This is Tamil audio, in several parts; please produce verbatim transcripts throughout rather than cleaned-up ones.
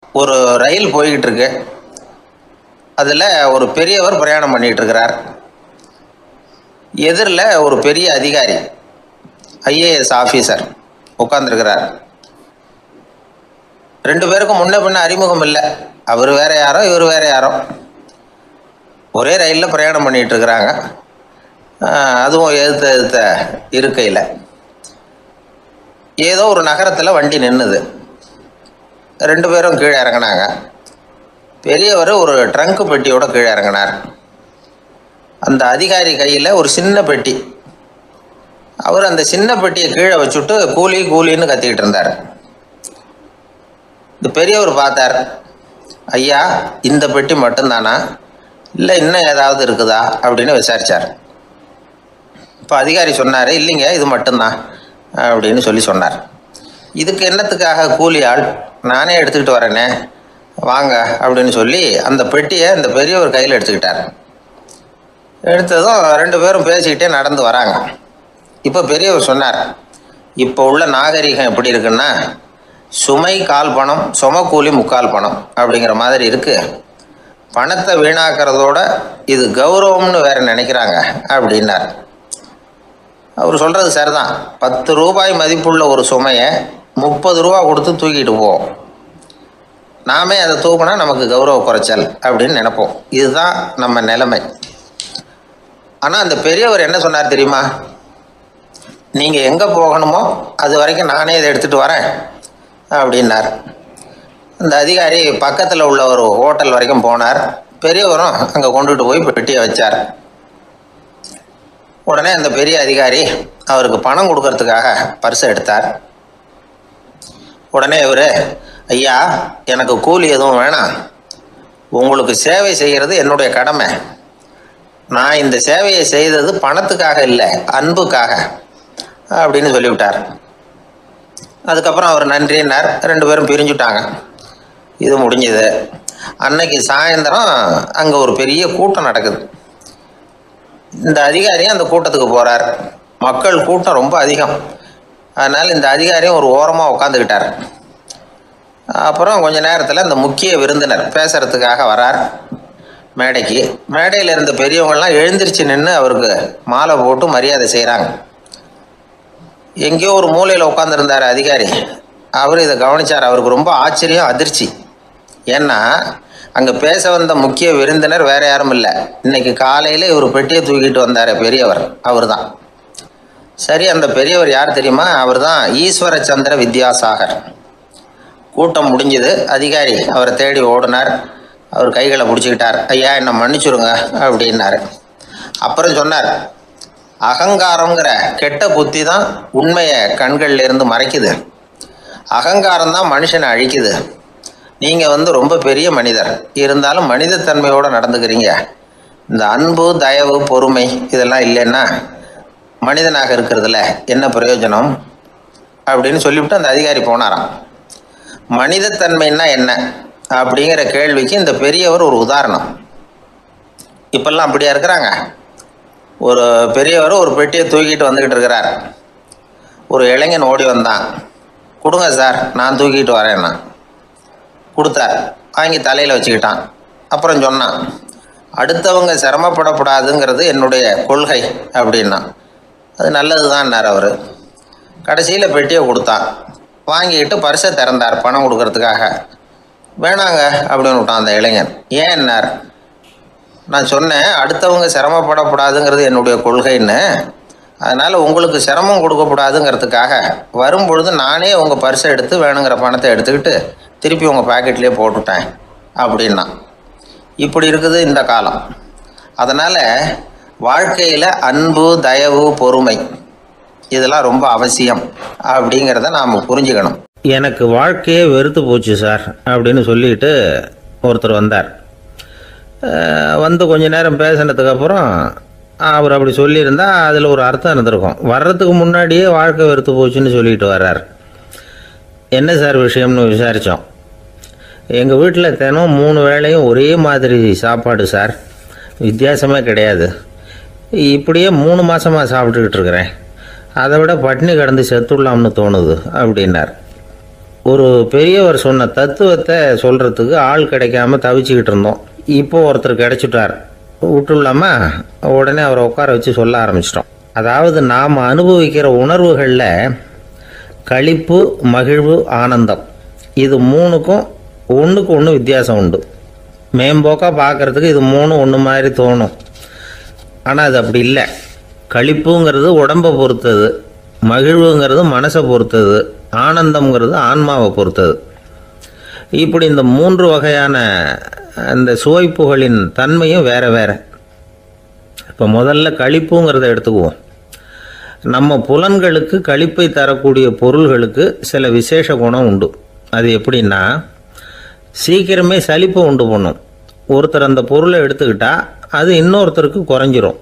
ஒரு ரயில் போய்கிட்டு இருக்கு. அதில் ஒரு பெரியவர் பிரயாணம் பண்ணிகிட்டு இருக்கிறார். எதிரில் ஒரு பெரிய அதிகாரி, ஐஏஎஸ் ஆஃபீஸர் உட்காந்துருக்கிறார். ரெண்டு பேருக்கும் முன்ன பின்ன அறிமுகம் இல்லை. அவர் வேற யாரோ, இவர் வேற யாரோ. ஒரே ரயிலில் பிரயாணம் பண்ணிகிட்டு இருக்கிறாங்க. அதுவும் எதிர்த்த எதிர்த்த இருக்கையில். ஏதோ ஒரு நகரத்தில் வண்டி நின்றுது. ரெண்டு பேரும் கீழே இறங்கினாங்க. பெரியவர் ஒரு ட்ரங்கு பெட்டியோட கீழே இறங்கினார். அந்த அதிகாரி கையில் ஒரு சின்ன பெட்டி. அவர் அந்த சின்ன பெட்டியை கீழே வச்சுட்டு கூலி கூலின்னு கத்திக்கிட்டு இருந்தார். இந்த பெரியவர் பார்த்தார். ஐயா, இந்த பெட்டி மட்டும்தானா, இல்லை இன்னும் ஏதாவது இருக்குதா அப்படின்னு விசாரித்தார். இப்போ அதிகாரி சொன்னார், இல்லைங்க இது மட்டும்தான் அப்படின்னு சொல்லி சொன்னார். இதுக்கு என்னத்துக்காக கூலி ஆள், நானே எடுத்துக்கிட்டு வரேனே, வாங்க அப்படின்னு சொல்லி அந்த பெட்டியை இந்த பெரியவர் கையில் எடுத்துக்கிட்டார். எடுத்ததும் ரெண்டு பேரும் பேசிக்கிட்டே நடந்து வராங்க. இப்போ பெரியவர் சொன்னார், இப்போ உள்ள நாகரிகம் எப்படி இருக்குன்னா, சுமை கால் பணம், சும கூலி முக்கால் பணம் அப்படிங்கிற மாதிரி இருக்குது. பணத்தை வீணாக்கிறதோட இது கௌரவம்னு வேற நினைக்கிறாங்க அப்படின்னார். அவர் சொல்கிறது சரிதான். பத்து ரூபாய் மதிப்புள்ள ஒரு சுமையை முப்பது ரூபா கொடுத்து தூக்கிட்டு போவோம். நாமே அதை தூக்கினா நமக்கு கௌரவ குறைச்சல் அப்படின்னு நினைப்போம். இதுதான் நம்ம நிலைமை. ஆனால் அந்த பெரியவர் என்ன சொன்னார் தெரியுமா? நீங்கள் எங்கே போகணுமோ அது வரைக்கும் நானே இதை எடுத்துகிட்டு வரேன் அப்படின்னார். அந்த அதிகாரி பக்கத்தில் உள்ள ஒரு ஹோட்டல் வரைக்கும் போனார். பெரியவரும் அங்கே கொண்டுட்டு போய் பெட்டியை வச்சார். உடனே அந்த பெரிய அதிகாரி அவருக்கு பணம் கொடுக்கறதுக்காக பர்ஸை எடுத்தார். உடனே இவர், ஐயா எனக்கு கூலி எதுவும் வேணாம், உங்களுக்கு சேவை செய்கிறது என்னுடைய கடமை. நான் இந்த சேவையை செய்தது பணத்துக்காக இல்லை, அன்புக்காக அப்படின்னு சொல்லிவிட்டார். அதுக்கப்புறம் அவர் நன்றினார். ரெண்டு பேரும் பிரிஞ்சுட்டாங்க. இது முடிஞ்சது. அன்னைக்கு சாயந்தரம் அங்கே ஒரு பெரிய கூட்டம் நடக்குது. இந்த அதிகாரியும் அந்த கூட்டத்துக்கு போகிறார். மக்கள் கூட்டம் ரொம்ப அதிகம். அதனால் இந்த அதிகாரியும் ஒரு ஓரமாக உட்காந்துக்கிட்டார். அப்புறம் கொஞ்ச நேரத்தில் இந்த முக்கிய விருந்தினர் பேசுகிறதுக்காக வரார் மேடைக்கு. மேடையில் இருந்த பெரியவங்கள்லாம் எழுந்திரிச்சு நின்று அவருக்கு மாலை போட்டு மரியாதை செய்கிறாங்க. எங்கேயோ ஒரு மூலையில் உட்காந்துருந்தார் அதிகாரி. அவர் இதை கவனித்தார். அவருக்கு ரொம்ப ஆச்சரியம், அதிர்ச்சி. ஏன்னா அங்கே பேச வந்த முக்கிய விருந்தினர் வேற யாரும் இல்லை, இன்னைக்கு காலையில் இவர் பெட்டியை தூக்கிட்டு வந்தார் பெரியவர், அவர் தான். சரி, அந்த பெரியவர் யார் தெரியுமா? அவர் தான் ஈஸ்வர சந்திர வித்யாசாகர். கூட்டம் முடிஞ்சது. அதிகாரி அவரை தேடி ஓடினார். அவர் கைகளை பிடிச்சிக்கிட்டார். ஐயா என்னை மன்னிச்சுருங்க அப்படின்னாரு. அப்புறம் சொன்னார், அகங்காரங்கிற கெட்ட புத்தி தான் உண்மையை கண்கள்ல இருந்து மறைக்குது. அகங்காரம் தான் மனுஷனை அழிக்குது. நீங்கள் வந்து ரொம்ப பெரிய மனிதர், இருந்தாலும் மனிதத்தன்மையோடு நடந்துக்கிறீங்க. இந்த அன்பு, தயவு, பொறுமை இதெல்லாம் இல்லைன்னா மனிதனாக இருக்கிறதுல என்ன பிரயோஜனம் அப்படின்னு சொல்லிவிட்டு அந்த அதிகாரி போனாராம். மனிதத்தன்மைன்னா என்ன அப்படிங்கிற கேள்விக்கு இந்த பெரியவர் ஒரு உதாரணம். இப்பெல்லாம் அப்படியா இருக்கிறாங்க? ஒரு பெரியவர் ஒரு பெட்டியை தூக்கிட்டு வந்துக்கிட்டு இருக்கிறார். ஒரு இளைஞன் ஓடி வந்தான். கொடுங்க சார், நான் தூக்கிட்டு வரேன்னா. கொடுத்தார். வாங்கி தலையில் வச்சுக்கிட்டான். அப்புறம் சொன்னான், அடுத்தவங்க சிரமப்படக்கூடாதுங்கிறது என்னுடைய கொள்கை அப்படின்னா. அது நல்லது தான்னார் அவர். கடைசியில் பெட்டியை கொடுத்தான். வாங்கிக்கிட்டு பரிசை திறந்தார் பணம் கொடுக்கறதுக்காக. வேணாங்க அப்படின்னு விட்டான் அந்த இளைஞன். ஏன்னார்? நான் சொன்னேன் அடுத்தவங்க சிரமப்படக்கூடாதுங்கிறது என்னுடைய கொள்கைன்னு. அதனால் உங்களுக்கு சிரமம் கொடுக்கக்கூடாதுங்கிறதுக்காக வரும்பொழுது நானே உங்கள் பர்ஸை எடுத்து வேணுங்கிற பணத்தை எடுத்துக்கிட்டு திருப்பி உங்கள் பாக்கெட்லேயே போட்டுட்டேன் அப்படின்னா. இப்படி இருக்குது இந்த காலம். அதனால் வாழ்க்கையில் அன்பு, தயவு, பொறுமை இதெல்லாம் ரொம்ப அவசியம் அப்படிங்கிறத நாம் புரிஞ்சுக்கணும். எனக்கு வாழ்க்கையே வெறுத்து போச்சு சார் அப்படின்னு சொல்லிட்டு ஒருத்தர் வந்தார். வந்து கொஞ்ச நேரம் பேசினதுக்கப்புறம் அவர் அப்படி சொல்லியிருந்தால் அதில் ஒரு அர்த்தம் இருந்திருக்கும். வர்றதுக்கு முன்னாடியே வாழ்க்கை வெறுத்து போச்சுன்னு சொல்லிட்டு வர்றார். என்ன சார் விஷயம்னு விசாரித்தோம். எங்கள் வீட்டில் தினம் மூணு வேளையும் ஒரே மாதிரி சாப்பாடு சார், வித்தியாசமே கிடையாது. இப்படியே மூணு மாதமாக சாப்பிட்டுக்கிட்டு இருக்கிறேன். அதை விட பட்டினி கிடந்து செத்துடலாம்னு தோணுது அப்படின்னார். ஒரு பெரியவர் சொன்ன தத்துவத்தை சொல்கிறதுக்கு ஆள் கிடைக்காம தவிச்சுக்கிட்டு இருந்தோம். இப்போ ஒருத்தர் கிடைச்சிட்டார், விட்டுலாமா? உடனே அவரை உட்கார வச்சு சொல்ல ஆரம்பிச்சிட்டோம். அதாவது நாம் அனுபவிக்கிற உணர்வுகளில் களிப்பு, மகிழ்வு, ஆனந்தம் இது மூணுக்கும் ஒன்றுக்கு ஒன்று வித்தியாசம் உண்டு. மேம்போக்காக பார்க்குறதுக்கு இது மூணு ஒன்று மாதிரி தோணும், ஆனால் அது அப்படி இல்லை. களிப்புங்கிறது உடம்பை பொறுத்தது, மகிழ்வுங்கிறது மனசை பொறுத்தது, ஆனந்தம்ங்கிறது ஆன்மாவை பொறுத்தது. இப்படி இந்த மூன்று வகையான அந்த சுவைப்புகளின் தன்மையும் வேறு வேறு. இப்போ முதல்ல களிப்புங்கிறத எடுத்துக்குவோம். நம்ம புலன்களுக்கு களிப்பை தரக்கூடிய பொருள்களுக்கு சில விசேஷ குணம் உண்டு. அது எப்படின்னா, சீக்கிரமே சலிப்பை உண்டு பண்ணும். ஒருத்தர் அந்த பொருளை எடுத்துக்கிட்டால் அது இன்னொருத்தருக்கு குறைஞ்சிரும்.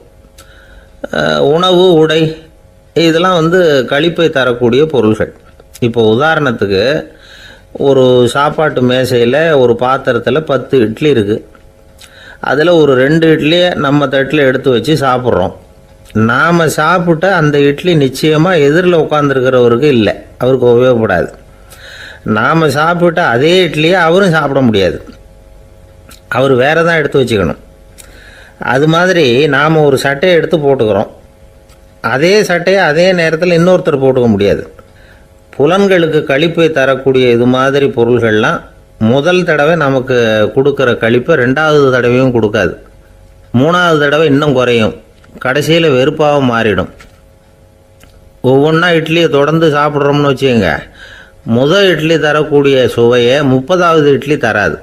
உணவு, உடை இதெல்லாம் வந்து களிப்பை தரக்கூடிய பொருள்கள். இப்போ உதாரணத்துக்கு, ஒரு சாப்பாட்டு மேசையில் ஒரு பாத்திரத்தில் பத்து இட்லி இருக்குது. அதில் ஒரு ரெண்டு இட்லியை நம்ம தட்டில் எடுத்து வச்சு சாப்பிட்றோம். நாம் சாப்பிட்ட அந்த இட்லி நிச்சயமாக எதிரில் உட்காந்துருக்கிறவருக்கு இல்லை, அவருக்கு உபயோகப்படாது. நாம் சாப்பிட்ட அதே இட்லியை அவரும் சாப்பிட முடியாது, அவர் வேறு தான் எடுத்து வச்சுக்கணும். அது மாதிரி நாம் ஒரு சட்டையை எடுத்து போட்டுக்கிறோம், அதே சட்டையை அதே நேரத்தில் இன்னொருத்தர் போட்டுக்க முடியாது. புலன்களுக்கு களிப்பை தரக்கூடிய இது மாதிரி பொருள்கள்லாம் முதல் தடவை நமக்கு கொடுக்குற களிப்பை ரெண்டாவது தடவையும் கொடுக்காது, மூணாவது தடவை இன்னும் குறையும், கடைசியில் வெறுப்பாக மாறிடும். ஒவ்வொன்றா இட்லியை தொடர்ந்து சாப்பிட்றோம்னு வச்சுக்கோங்க, முதல் இட்லி தரக்கூடிய சுவையை முப்பதாவது இட்லி தராது.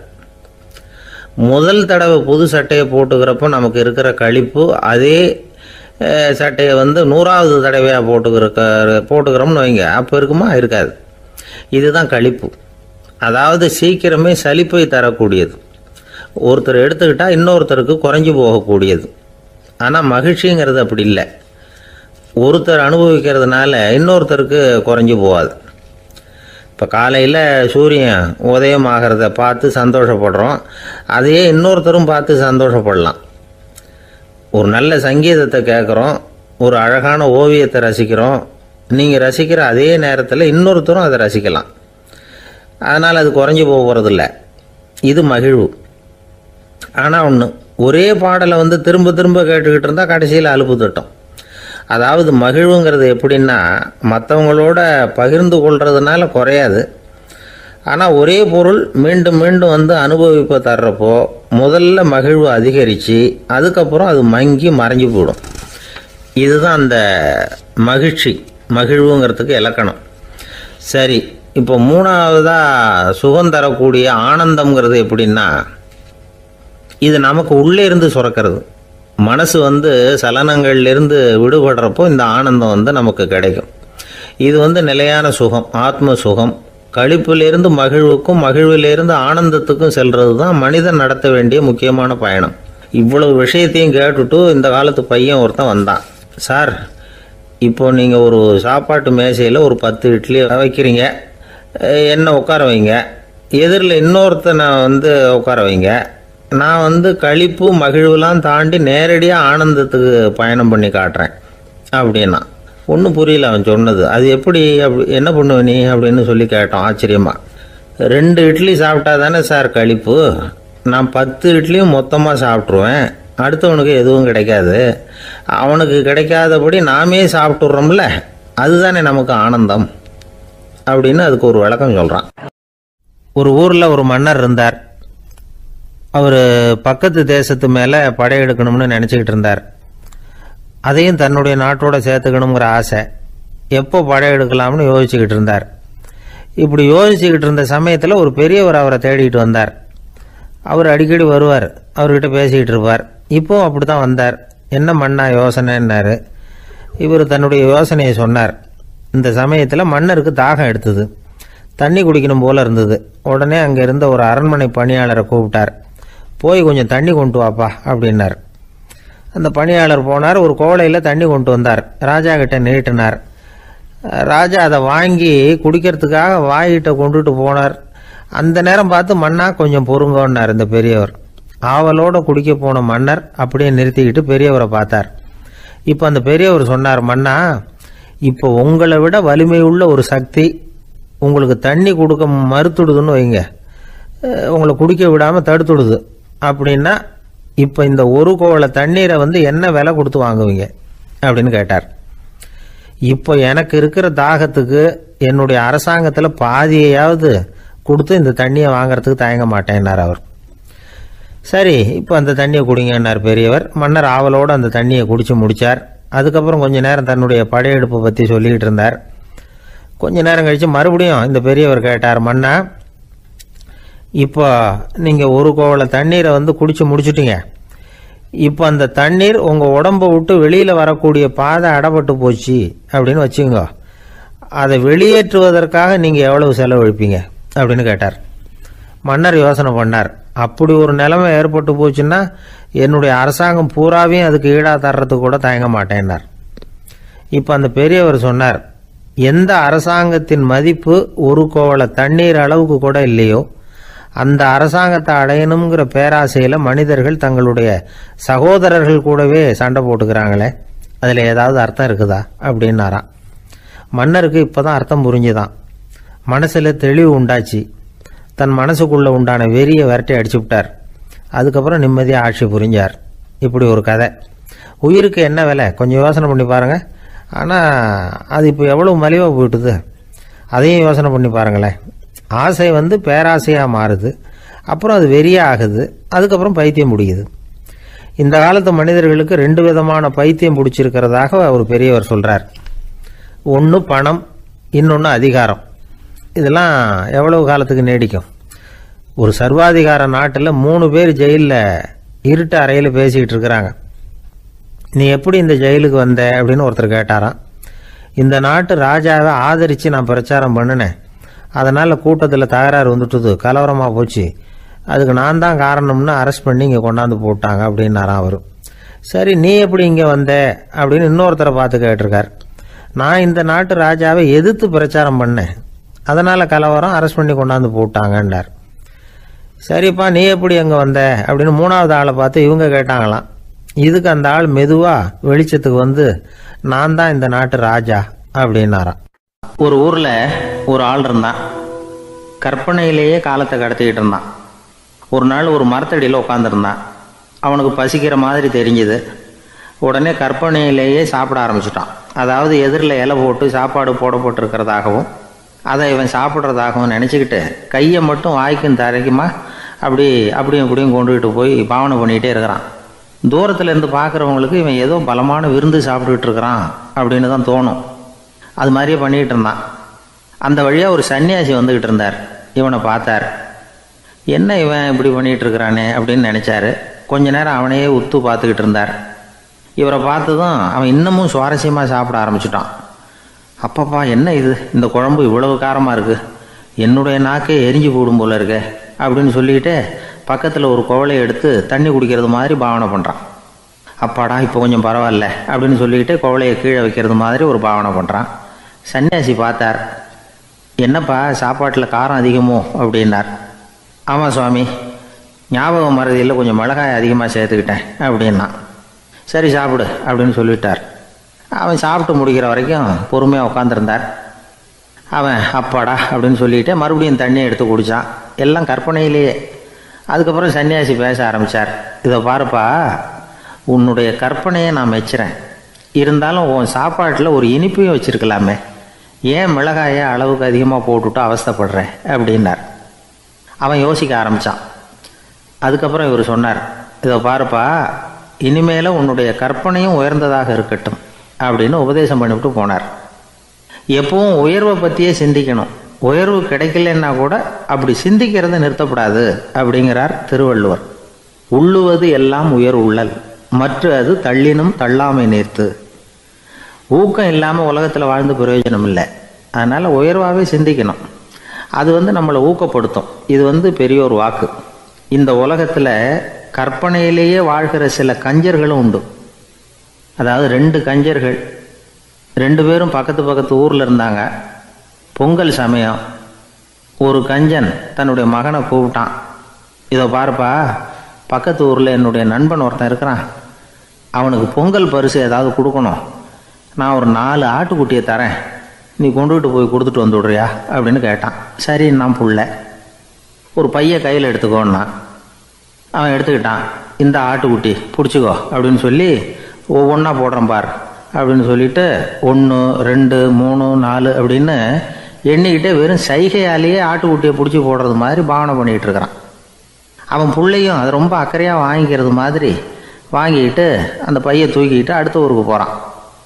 முதல் தடவை புது சட்டையை போட்டுக்கிறப்போ நமக்கு இருக்கிற களிப்பு அதே சட்டையை வந்து நூறாவது தடவையாக போட்டுக்கிற போட்டுக்கிறோம்னு வைங்க, அப்போ இருக்குமா? இருக்காது. இதுதான் களிப்பு. அதாவது சீக்கிரமே சலிப்பை தரக்கூடியது. ஒருத்தர் எடுத்துக்கிட்டால் இன்னொருத்தருக்கு குறைஞ்சி போகக்கூடியது. ஆனால் மகிழ்ச்சிங்கிறது அப்படி இல்லை. ஒருத்தர் அனுபவிக்கிறதுனால இன்னொருத்தருக்கு குறைஞ்சி போகாது. இப்போ காலையில் சூரியன் உதயம் ஆகிறத பார்த்து சந்தோஷப்படுறோம், அதையே இன்னொருத்தரும் பார்த்து சந்தோஷப்படலாம். ஒரு நல்ல சங்கீதத்தை கேட்குறோம், ஒரு அழகான ஓவியத்தை ரசிக்கிறோம், நீங்கள் ரசிக்கிற அதே நேரத்தில் இன்னொருத்தரும் அதை ரசிக்கலாம். அதனால் அது குறைஞ்சி போகிறதில்ல. இது மகிழ்வு. ஆனால் ஒன்று, ஒரே பாடலை வந்து திரும்ப திரும்ப கேட்டுக்கிட்டு இருந்தால் கடைசியில் அலுப்பு தட்டும். அதாவது மகிழ்வுங்கிறது எப்படின்னா, மற்றவங்களோட பகிர்ந்து கொள்றதுனால குறையாது. ஆனால் ஒரே பொருள் மீண்டும் மீண்டும் வந்து அனுபவிப்பை தர்றப்போ முதல்ல மகிழ்வு அதிகரித்து அதுக்கப்புறம் அது மங்கி மறைஞ்சு போயிடும். இதுதான் அந்த மகிழ்ச்சி, மகிழ்வுங்கிறதுக்கு இலக்கணம். சரி, இப்போ மூணாவதாக சுகம் தரக்கூடிய ஆனந்தம்ங்கிறது எப்படின்னா, இது நமக்கு உள்ளே இருந்து சுரக்கிறது. மனசு வந்து சலனங்கள்லேருந்து விடுபடுறப்போ இந்த ஆனந்தம் வந்து நமக்கு கிடைக்கும். இது வந்து நிலையான சுகம், ஆத்ம சுகம். களிப்பிலிருந்து மகிழ்வுக்கும், மகிழ்விலிருந்து ஆனந்தத்துக்கும் செல்வது தான் மனிதன் நடத்த வேண்டிய முக்கியமான பயணம். இவ்வளவு விஷயத்தையும் கேட்டுட்டு இந்த காலத்து பையன் ஒருத்தன் வந்தான். சார், இப்போ நீங்கள் ஒரு சாப்பாட்டு மேசையில் ஒரு பத்து இட்லி வைக்கிறீங்க, என்ன உட்கார வைங்க, எதிரில் இன்னொருத்தனை வந்து உட்கார வைங்க, நான் வந்து களிப்பு மகிழ்வுலாம் தாண்டி நேரடியாக ஆனந்தத்துக்கு பயணம் பண்ணி காட்டுறேன் அப்படின்னா. ஒன்றும் புரியல அவன் சொன்னது. அது எப்படி, அப்படி என்ன பண்ணுவ நீ அப்படின்னு சொல்லி கேட்டோம் ஆச்சரியமாக. ரெண்டு இட்லி சாப்பிட்டா தானே சார் களிப்பு, நான் பத்து இட்லியும் மொத்தமாக சாப்பிட்ருவேன், அடுத்தவனுக்கு எதுவும் கிடைக்காது, அவனுக்கு கிடைக்காதபடி நாமே சாப்பிட்றோம்ல, அதுதானே நமக்கு ஆனந்தம் அப்படின்னு அதுக்கு ஒரு விளக்கம் சொல்கிறான். ஒரு ஊரில் ஒரு மன்னர் இருந்தார். அவர் பக்கத்து தேசத்து மேலே படையெடுக்கணும்னு நினச்சிக்கிட்டு இருந்தார். அதையும் தன்னுடைய நாட்டோட சேர்த்துக்கணுங்கிற ஆசை. எப்போ படையெடுக்கலாம்னு யோசிச்சுக்கிட்டு இருந்தார். இப்படி யோசிச்சுக்கிட்டு இருந்த சமயத்தில் ஒரு பெரியவர் அவரை தேடிக்கிட்டு வந்தார். அவர் அடிக்கடி வருவார், அவர்கிட்ட பேசிக்கிட்டு இருப்பார். இப்போவும் அப்படி தான் வந்தார். என்ன மன்னா யோசனைன்னாரு. இவர் தன்னுடைய யோசனையை சொன்னார். இந்த சமயத்தில் மன்னருக்கு தாகம் எடுத்தது, தண்ணி குடிக்கணும் போல இருந்தது. உடனே அங்கே இருந்த ஒரு அரண்மனை பணியாளரை கூப்பிட்டார். போய் கொஞ்சம் தண்ணி கொண்டு வாப்பா அப்படின்னார். அந்த பணியாளர் போனார், ஒரு கோலையில் தண்ணி கொண்டு வந்தார், ராஜா கிட்ட நீட்டினார். ராஜா அதை வாங்கி குடிக்கிறதுக்காக வாய்கிட்ட கொண்டுட்டு போனார். அந்த நேரம் பார்த்து, மன்னா கொஞ்சம் பொறுங்கன்னார் இந்த பெரியவர். ஆவலோடு குடிக்க போன மன்னர் அப்படியே நிறுத்திக்கிட்டு பெரியவரை பார்த்தார். இப்போ அந்த பெரியவர் சொன்னார், மன்னா, இப்போ உங்களை விட வலிமை உள்ள ஒரு சக்தி உங்களுக்கு தண்ணி கொடுக்க மறுத்துடுதுன்னு வைங்க, உங்களை குடிக்க விடாமல் தடுத்துடுது அப்படின்னா இப்போ இந்த ஒரு கோவலை தண்ணீரை வந்து என்ன விலை கொடுத்து வாங்குவீங்க அப்படின்னு கேட்டார். இப்போ எனக்கு இருக்கிற தாகத்துக்கு என்னுடைய அரசாங்கத்தில் பாதியையாவது கொடுத்து இந்த தண்ணியை வாங்கிறதுக்கு தயங்க மாட்டேன்னார் அவர். சரி, இப்போ அந்த தண்ணியை குடிங்கன்னார் பெரியவர். மன்னர் ஆவலோடு அந்த தண்ணியை குடித்து முடித்தார். அதுக்கப்புறம் கொஞ்ச நேரம் தன்னுடைய படையெடுப்பை பற்றி சொல்லிக்கிட்டு இருந்தார். கொஞ்ச நேரம் கழித்து மறுபடியும் இந்த பெரியவர் கேட்டார், மன்னா இப்போ நீங்கள் ஒரு கோவலை தண்ணீரை வந்து குடித்து முடிச்சுட்டீங்க, இப்போ அந்த தண்ணீர் உங்கள் உடம்பை விட்டு வெளியில் வரக்கூடிய பாதை அடப்பட்டு போச்சு அப்படின்னு வச்சுங்க, அதை வெளியேற்றுவதற்காக நீங்கள் எவ்வளவு செலவழிப்பீங்க அப்படின்னு கேட்டார். மன்னர் யோசனை பண்ணார். அப்படி ஒரு நிலைமை ஏற்பட்டு போச்சுன்னா என்னுடைய அரசாங்கம் பூராவையும் அதுக்கு ஈடாக தர்றதுக்கு கூட தயங்க மாட்டேன்னார். இப்போ அந்த பெரியவர் சொன்னார், எந்த அரசாங்கத்தின் மதிப்பு ஒரு கோவலை தண்ணீர் அளவுக்கு கூட இல்லையோ அந்த அரசாங்கத்தை அடையணுங்கிற பேராசையில் மனிதர்கள் தங்களுடைய சகோதரர்கள் கூடவே சண்டை போட்டுக்கிறாங்களே, அதில் ஏதாவது அர்த்தம் இருக்குதா அப்படின்னாராம். மன்னருக்கு இப்போ தான் அர்த்தம் புரிஞ்சுதான். மனசில் தெளிவு உண்டாச்சு. தன் மனசுக்குள்ளே உண்டான வெறியை விரட்டி அடிச்சு விட்டார். அதுக்கப்புறம் நிம்மதியாக ஆட்சி புரிஞ்சார். இப்படி ஒரு கதை. உயிருக்கு என்ன விலை கொஞ்சம் யோசனை பண்ணி பாருங்கள். ஆனால் அது இப்போ எவ்வளோ மலிவாக போயிட்டுது, அதையும் யோசனை பண்ணி பாருங்களேன். ஆசை வந்து பேராசையாக மாறுது, அப்புறம் அது வெறியாக ஆகுது, அதுக்கப்புறம் பைத்தியம் பிடிக்குது. இந்த காலத்து மனிதர்களுக்கு ரெண்டு விதமான பைத்தியம் பிடிச்சிருக்கிறதாக ஒரு பெரியவர் சொல்கிறார். ஒன்று பணம், இன்னொன்று அதிகாரம். இதெல்லாம் எவ்வளவு காலத்துக்கு நீடிக்கும்? ஒரு சர்வாதிகார நாட்டில் மூணு பேர் ஜெயிலில் இருட்டு அறையில் பேசிக்கிட்டு இருக்கிறாங்க. நீ எப்படி இந்த ஜெயிலுக்கு வந்த அப்படின்னு ஒருத்தர் கேட்டாராம். இந்த நாட்டு ராஜாவை ஆதரித்து நான் பிரச்சாரம் பண்ணினேன், அதனால் கூட்டத்தில் தகராறு வந்துட்டுது, கலவரமாக போச்சு, அதுக்கு நான் தான் காரணம்னு அரெஸ்ட் பண்ணி இங்கே கொண்டாந்து போட்டாங்க அப்படின்னாராம் அவர். சரி, நீ எப்படி இங்கே வந்த அப்படின்னு இன்னொருத்தரை பார்த்து கேட்டிருக்கார். நான் இந்த நாட்டு ராஜாவை எதிர்த்து பிரச்சாரம் பண்ணேன், அதனால் கலவரம், அரெஸ்ட் பண்ணி கொண்டாந்து போட்டாங்கன்னார். சரிப்பா, நீ எப்படி அங்கே வந்த அப்படின்னு மூணாவது ஆளை பார்த்து இவங்க கேட்டாங்களாம். இதுக்கு அந்த ஆள் மெதுவாக வெளிச்சத்துக்கு வந்து நான் தான் இந்த நாட்டு ராஜா அப்படின்னாராம். ஒரு ஊரில் ஒரு ஆள் இருந்தான். கற்பனையிலேயே காலத்தை கடத்திக்கிட்டு இருந்தான். ஒரு நாள் ஒரு மரத்தடியில் உட்காந்துருந்தான். அவனுக்கு பசிக்கிற மாதிரி தெரிஞ்சுது. உடனே கற்பனையிலேயே சாப்பிட ஆரம்பிச்சிட்டான். அதாவது எதிரில் இலை போட்டு சாப்பாடு போடப்பட்டிருக்கிறதாகவும் அதை இவன் சாப்பிட்றதாகவும் நினச்சிக்கிட்டு கையை மட்டும் வாய்க்கும் தரைக்குமா அப்படி அப்படியும் இப்படியும் கொண்டுகிட்டு போய் பாவனை பண்ணிகிட்டே இருக்கிறான். தூரத்தில் இருந்து பார்க்குறவங்களுக்கு இவன் ஏதோ பலமான விருந்து சாப்பிட்டுக்கிட்டு இருக்கிறான் அப்படின்னு தான் தோணும். அது மாதிரியே பண்ணிக்கிட்டு இருந்தான். அந்த வழியாக ஒரு சன்னியாசி வந்துக்கிட்டு இருந்தார். இவனை பார்த்தார். என்ன இவன் இப்படி பண்ணிகிட்டு இருக்கிறானே அப்படின்னு நினச்சாரு. கொஞ்ச நேரம் அவனையே உத்து பார்த்துக்கிட்டு இருந்தார். இவரை பார்த்ததும் அவன் இன்னமும் சுவாரஸ்யமாக சாப்பிட ஆரம்பிச்சிட்டான். அப்பப்பா, என்ன இது, இந்த குழம்பு இவ்வளவு காரமாக இருக்குது, என்னுடைய நாக்கே எரிஞ்சு போடும் போல இருக்கு அப்படின்னு சொல்லிக்கிட்டு பக்கத்தில் ஒரு குவளையை எடுத்து தண்ணி குடிக்கிறது மாதிரி பாவனை பண்ணுறான். அப்பாடா, இப்போ கொஞ்சம் பரவாயில்ல அப்படின்னு சொல்லிக்கிட்டு குவளையை கீழே வைக்கிறது மாதிரி ஒரு பாவனை பண்ணுறான். சன்னியாசி பார்த்தார். என்னப்பா, சாப்பாட்டில் காரம் அதிகமோ அப்படின்னார். ஆமாம் சுவாமி, ஞாபகம் மறதியில் கொஞ்சம் மிளகாய் அதிகமாக சேர்த்துக்கிட்டேன் அப்படின்னா. சரி சாப்பிடு அப்படின்னு சொல்லிட்டார். அவன் சாப்பிட்டு முடிக்கிற வரைக்கும் பொறுமையாக உட்காந்துருந்தார். அவன் அப்பாடா அப்படின்னு சொல்லிட்டு மறுபடியும் தண்ணியை எடுத்து குடித்தான். எல்லாம் கற்பனையிலேயே. அதுக்கப்புறம் சன்னியாசி பேச ஆரம்பித்தார். இதை பாருப்பா, உன்னுடைய கற்பனையை நான் மெச்சுறேன், இருந்தாலும் உன் சாப்பாட்டில் ஒரு இனிப்பையும் வச்சுருக்கலாமே, ஏன் மிளகாயை அளவுக்கு அதிகமாக போட்டுவிட்டு அவஸ்தைப்படுறேன் அப்படின்னார். அவன் யோசிக்க ஆரம்பித்தான். அதுக்கப்புறம் இவர் சொன்னார், இதை பாருப்பா, இனிமேல் உன்னுடைய கற்பனையும் உயர்ந்ததாக இருக்கட்டும் அப்படின்னு உபதேசம் பண்ணிவிட்டு போனார். எப்பவும் உயர்வை பற்றியே சிந்திக்கணும். உயர்வு கிடைக்கலன்னா கூட அப்படி சிந்திக்கிறத நிறுத்தப்படாது அப்படிங்கிறார் திருவள்ளுவர். உள்ளுவது எல்லாம் உயர் உள்ளல், மற்ற அது தள்ளினும் தள்ளாமை நேர்த்து. ஊக்கம் இல்லாமல் உலகத்தில் வாழ்ந்து பிரயோஜனம் இல்லை. அதனால் உயர்வாகவே சிந்திக்கணும். அது வந்து நம்மளை ஊக்கப்படுத்தும். இது வந்து பெரிய ஒரு வாக்கு. இந்த உலகத்தில் கற்பனையிலேயே வாழ்கிற சில கஞ்சர்களும் உண்டு. அதாவது ரெண்டு கஞ்சர்கள், ரெண்டு பேரும் பக்கத்து பக்கத்து ஊரில் இருந்தாங்க. பொங்கல் சமயம் ஒரு கஞ்சன் தன்னுடைய மகனை கூப்பிட்டான். இதை பாருப்பா, பக்கத்து ஊரில் என்னுடைய நண்பன் ஒருத்தன் இருக்கிறான், அவனுக்கு பொங்கல் பரிசு ஏதாவது கொடுக்கணும், நான் ஒரு நாலு ஆட்டுக்குட்டியை தரேன், நீ கொண்டுகிட்டு போய் கொடுத்துட்டு வந்து விட்றியா அப்படின்னு கேட்டான். சரி, நான் புள்ள ஒரு பைய கையில் எடுத்துக்கோன்னா அவன் எடுத்துக்கிட்டான். இந்த ஆட்டுக்குட்டி பிடிச்சிக்கோ அப்படின்னு சொல்லி ஒவ்வொன்றா போடுறேன் பார் அப்படின்னு சொல்லிட்டு ஒன்று ரெண்டு மூணு நாலு அப்படின்னு எண்ணிக்கிட்டே வெறும் சைகையாலேயே ஆட்டுக்குட்டியை பிடிச்சி போடுறது மாதிரி பாவனை பண்ணிகிட்டு இருக்கிறான். அவன் பிள்ளையும் அதை ரொம்ப அக்கறையாக வாங்கிக்கிறது மாதிரி வாங்கிக்கிட்டு அந்த பையை தூக்கிக்கிட்டு அடுத்த ஊருக்கு போகிறான்.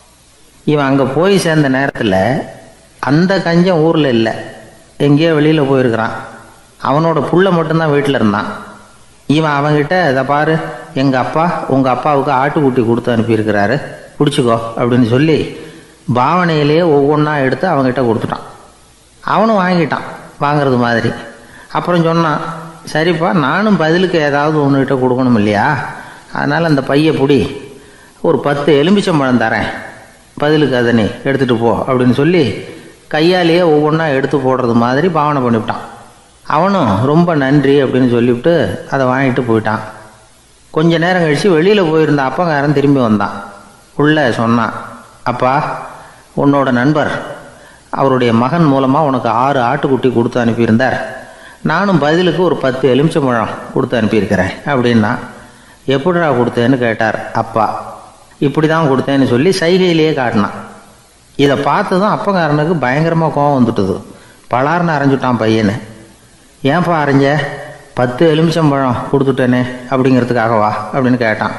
இவன் அங்கே போய் சேர்ந்த நேரத்தில் அந்த கஞ்சன் ஊரில் இல்லை, எங்கேயோ வெளியில் போயிருக்கிறான். அவனோட புள்ள மட்டும்தான் வீட்டில் இருந்தான். இவன் அவன்கிட்ட இதை பாரு, எங்கள் அப்பா உங்கள் அப்பாவுக்கு ஆட்டுக்குட்டி கொடுத்து அனுப்பியிருக்கிறாரு, பிடிச்சிக்கோ அப்படின்னு சொல்லி பாவனையிலேயே ஒவ்வொன்றா எடுத்து அவங்ககிட்ட கொடுத்துட்டான். அவனும் வாங்கிட்டான் வாங்கிறது மாதிரி. அப்புறம் சொன்னான், சரிப்பா நானும் பதிலுக்கு ஏதாவது ஒன்றுகிட்ட கொடுக்கணும் இல்லையா, அதனால் அந்த பையை பிடி, ஒரு பத்து எலுமிச்சம்பழம் தரேன், பதிலுக்கு அதை நீ எடுத்துகிட்டு போ அப்படின்னு சொல்லி கையாலேயே ஒவ்வொன்றா எடுத்து போடுறது மாதிரி பாவனை பண்ணிவிட்டான். அவனும் ரொம்ப நன்றி அப்படின்னு சொல்லிவிட்டு அதை வாங்கிட்டு போயிட்டான். கொஞ்ச நேரம் கழித்து வெளியில் போயிருந்த அப்பங்காரன் திரும்பி வந்தான். உள்ள சொன்னான், அப்பா உன்னோட நண்பர் அவருடைய மகன் மூலமாக உனக்கு ஆறு ஆட்டுக்குட்டி கொடுத்து அனுப்பியிருந்தார், நானும் பதிலுக்கு ஒரு பத்து எலுமிச்சம்பழம் கொடுத்து அனுப்பியிருக்கிறேன் அப்படின்னா. எப்படிடா கொடுத்தேன்னு கேட்டார் அப்பா. இப்படி தான் கொடுத்தேன்னு சொல்லி சைகையிலேயே காட்டினான். இதை பார்த்து தான் அப்பங்காரனுக்கு பயங்கரமாக கோபம் வந்துட்டுது. பலார்னு அரைஞ்சுட்டான் பையனை. ஏன்ப்பா அரைஞ்ச? பத்து எலுமிச்சம்பழம் கொடுத்துட்டேனே அப்படிங்கிறதுக்காகவா அப்படின்னு கேட்டான்.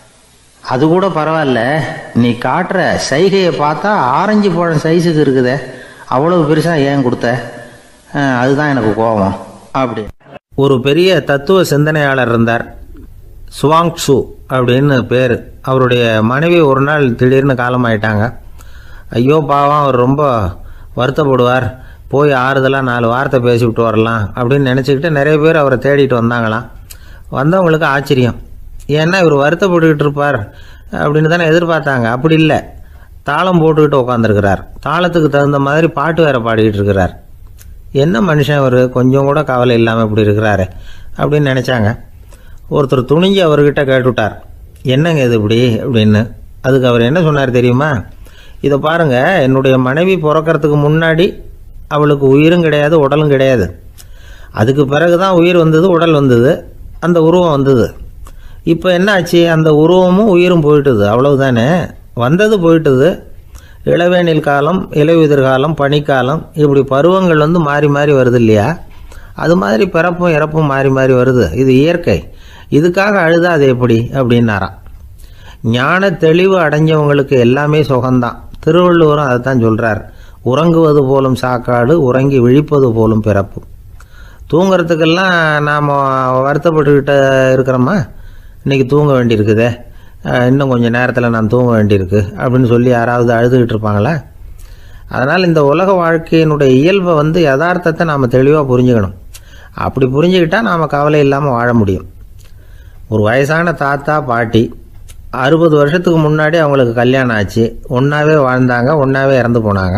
அது கூட பரவாயில்ல, நீ காட்டுற சைகையை பார்த்தா ஆரஞ்சு பழம் சைஸுக்கு இருக்குதே, அவ்வளவு பெருசாக ஏன் கொடுத்த? அதுதான் எனக்கு கோபம் அப்படி. ஒரு பெரிய தத்துவ சிந்தனையாளர் இருந்தார், சுவாங்சு அப்படின்னு பேர். அவருடைய மனைவி ஒரு நாள் திடீர்னு காலமாயிட்டாங்க. ஐயோ பாவம், அவர் ரொம்ப வருத்தப்படுவார், போய் ஆறுதலாக நாலு வார்த்தை பேசிவிட்டு வரலாம் அப்படின்னு நினச்சிக்கிட்டு நிறைய பேர் அவரை தேடிட்டு வந்தாங்களாம். வந்தவங்களுக்கு ஆச்சரியம், ஏன்னா இவர் வருத்தப்பட்டுக்கிட்டு இருப்பார் அப்படின்னு தானே எதிர்பார்த்தாங்க. அப்படி இல்லை, தாளம் போட்டுக்கிட்டு உட்காந்துருக்கிறார், தாளத்துக்கு தகுந்த மாதிரி பாட்டு வேறு பாடிக்கிட்டு இருக்கிறார். என்ன மனுஷன் அவர், கொஞ்சம் கூட கவலை இல்லாமல் இப்படி இருக்கிறாரு அப்படின்னு நினச்சாங்க. ஒருத்தர் துணிஞ்சு அவர்கிட்ட கேட்டுவிட்டார், என்னங்க இது இப்படி அப்படின்னு. அதுக்கு அவர் என்ன சொன்னார் தெரியுமா? இதை பாருங்கள், என்னுடைய மனைவி பிறக்கிறதுக்கு முன்னாடி அவளுக்கு உயிரும் கிடையாது உடலும் கிடையாது, அதுக்கு பிறகு தான் உயிர் வந்தது, உடல் வந்தது, அந்த உருவம் வந்தது. இப்போ என்ன ஆச்சு? அந்த உருவமும் உயிரும் போயிட்டுது, அவ்வளவுதானே. வந்தது போயிட்டுது. இளவேனில் காலம், இலையுதிர் காலம், பனிக்காலம், இப்படி பருவங்கள் வந்து மாறி மாறி வருது இல்லையா? அது மாதிரி பிறப்பும் இறப்பும் மாறி மாறி வருது, இது இயற்கை. இதுக்காக அழுதா அது எப்படி அப்படின்னாராம். ஞான தெளிவு அடைஞ்சவங்களுக்கு எல்லாமே சுகம்தான். திருவள்ளுவரும் அதை தான் சொல்கிறார், உறங்குவது போலும் சாக்காடு, உறங்கி விழிப்பது போலும் பிறப்பு. தூங்கிறதுக்கெல்லாம் நாம் வருத்தப்பட்டுக்கிட்ட இருக்கிறோமா? இன்றைக்கி தூங்க வேண்டியிருக்குதே, இன்னும் கொஞ்சம் நேரத்தில் நான் தூங்க வேண்டியிருக்கு அப்படின்னு சொல்லி யாராவது அழுதுகிட்டு இருப்பாங்களா? அதனால் இந்த உலக வாழ்க்கையினுடைய இயல்பை வந்து யதார்த்தத்தை நாம் தெளிவாக புரிஞ்சுக்கணும். அப்படி புரிஞ்சுக்கிட்டால் நாம் கவலை இல்லாமல் வாழ முடியும். ஒரு வயசான தாத்தா பாட்டி அறுபது வருஷத்துக்கு முன்னாடி அவங்களுக்கு கல்யாணம் ஆச்சு, ஒன்றாவே வாழ்ந்தாங்க, ஒன்றாவே இறந்து போனாங்க.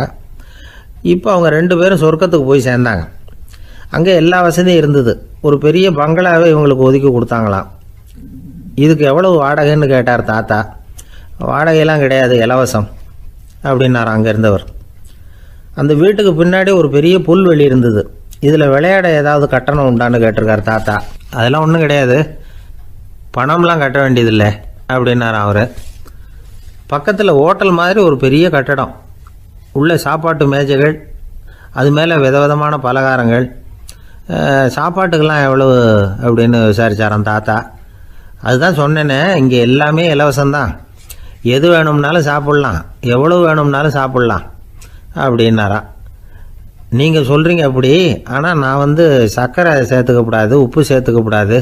இப்போ அவங்க ரெண்டு பேரும் சொர்க்கத்துக்கு போய் சேர்ந்தாங்க. அங்கே எல்லா வசதியும் இருந்தது. ஒரு பெரிய பங்களாவே இவங்களுக்கு ஒதுக்கி கொடுத்தாங்களாம். இதுக்கு எவ்வளவு வாடகைன்னு கேட்டார் தாத்தா. வாடகையெல்லாம் கிடையாது, இலவசம் அப்படின்னார் அங்கே இருந்தவர். அந்த வீட்டுக்கு பின்னாடி ஒரு பெரிய புல்வெளி இருந்தது. இதில் விளையாட ஏதாவது கட்டணம் உண்டான்னு கேட்டிருக்கார் தாத்தா. அதெல்லாம் ஒன்றும் கிடையாது, பணம்லாம் கட்ட வேண்டியதில்லை அப்படின்னார் அவர். பக்கத்தில் ஹோட்டல் மாதிரி ஒரு பெரிய கட்டடம், உள்ள சாப்பாட்டு மேஜைகள், அது மேலே விதவிதமான பலகாரங்கள். சாப்பாட்டுக்கெல்லாம் எவ்வளவு அப்படின்னு விசாரித்தாராம் தாத்தா. அதுதான் சொன்னேனே, இங்கே எல்லாமே இலவசம்தான், எது வேணும்னாலும் சாப்பிட்லாம், எவ்வளவு வேணும்னாலும் சாப்பிட்லாம் அப்படின்னாராம். நீங்கள் சொல்கிறீங்க அப்படி, ஆனால் நான் வந்து சர்க்கரை சேர்த்துக்கக்கூடாது, உப்பு சேர்த்துக்கக்கூடாது,